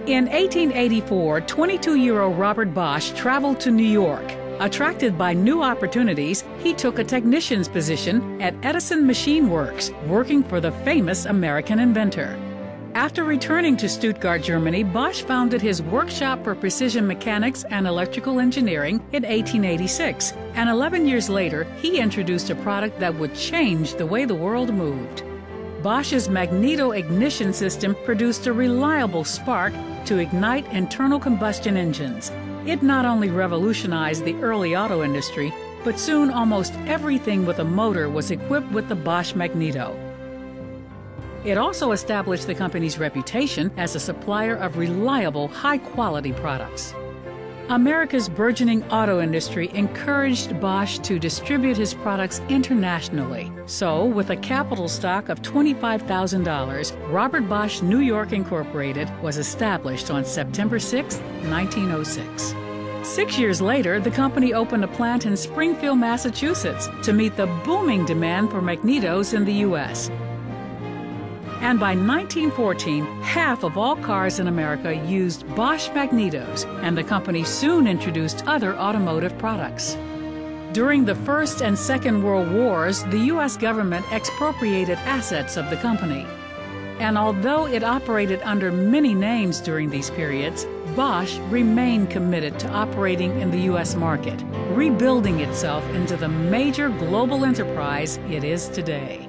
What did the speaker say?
In 1884, 22-year-old Robert Bosch traveled to New York. Attracted by new opportunities, he took a technician's position at Edison Machine Works, working for the famous American inventor. After returning to Stuttgart, Germany, Bosch founded his workshop for precision mechanics and electrical engineering in 1886, and 11 years later, he introduced a product that would change the way the world moved. Bosch's magneto ignition system produced a reliable spark to ignite internal combustion engines. It not only revolutionized the early auto industry, but soon almost everything with a motor was equipped with the Bosch magneto. It also established the company's reputation as a supplier of reliable, high-quality products. America's burgeoning auto industry encouraged Bosch to distribute his products internationally. So, with a capital stock of $25,000, Robert Bosch New York Incorporated was established on September 6, 1906. 6 years later, the company opened a plant in Springfield, Massachusetts, to meet the booming demand for magnetos in the U.S. And by 1914, half of all cars in America used Bosch magnetos, and the company soon introduced other automotive products. During the First and Second World Wars, the U.S. government expropriated assets of the company. And although it operated under many names during these periods, Bosch remained committed to operating in the U.S. market, rebuilding itself into the major global enterprise it is today.